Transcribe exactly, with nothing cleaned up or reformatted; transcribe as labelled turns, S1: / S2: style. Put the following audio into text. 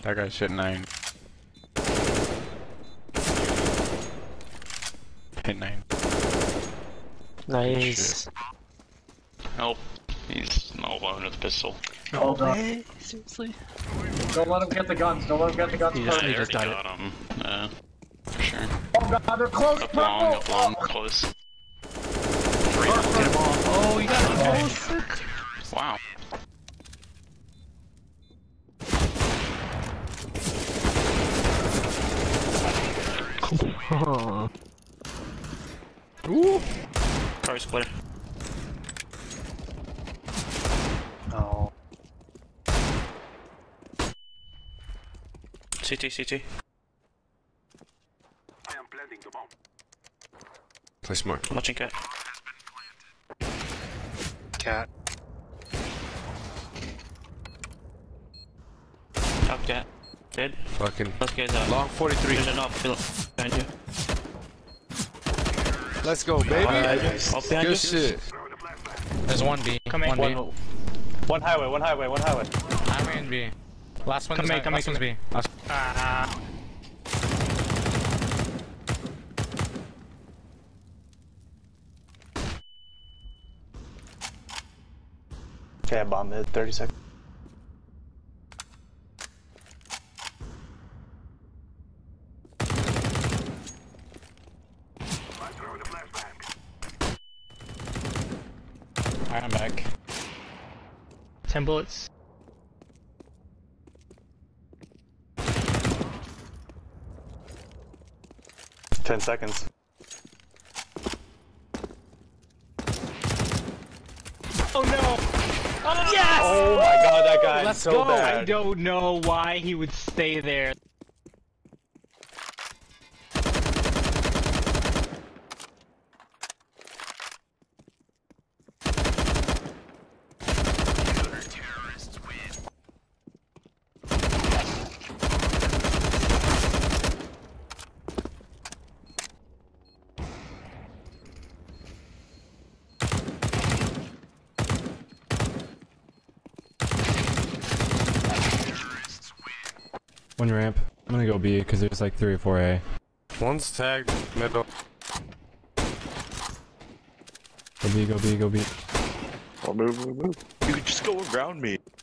S1: That guy's shit nine. Hit nine.
S2: Nice.
S3: Nope. He's not alone with the pistol.
S2: Oh,
S4: No
S2: way. Seriously?
S4: Don't let him get the guns. Don't let him get the guns.
S2: He
S4: first.
S2: just-
S3: I
S2: just
S3: already
S2: got
S3: got him. Yeah, for sure.
S4: Oh god, they're close.
S3: Up long, up
S4: purple.
S3: long, close. Three.
S2: Get him off. Oh, you got him. Oh, sick.
S3: Wow.
S2: Huh.
S1: Ooh!
S3: Car splitter.
S2: No.
S3: C T, C T.
S5: Play smart.
S3: I'm watching cat.
S2: Cat.
S3: Top cat. Dead.
S5: Fucking
S3: Let's get that.
S5: long forty-three.
S3: There's an up fill behind you.
S5: Let's go, baby.
S3: Nice. Up behind
S5: Good
S3: you.
S5: shit.
S6: There's one B.
S2: Come
S6: one
S2: in.
S6: B.
S4: One, one highway. One highway. One highway.
S6: Highway and B. Last one
S2: Come
S6: is
S2: in, come in,
S6: last one's
S2: come
S6: B. Last
S2: Ah.
S4: Okay, I bomb mid. thirty seconds.
S6: Alright, I'm back.
S2: Ten bullets.
S4: Ten seconds.
S2: Oh no! Yes!
S4: Oh my god, that guy
S6: Let's
S4: is so
S6: go.
S4: bad.
S2: I don't know why he would stay there.
S7: One ramp. I'm gonna go B because there's like three or four A.
S5: One's tagged middle.
S7: Go B, go B, go B.
S8: Oh, move, move, move. You can just go around me.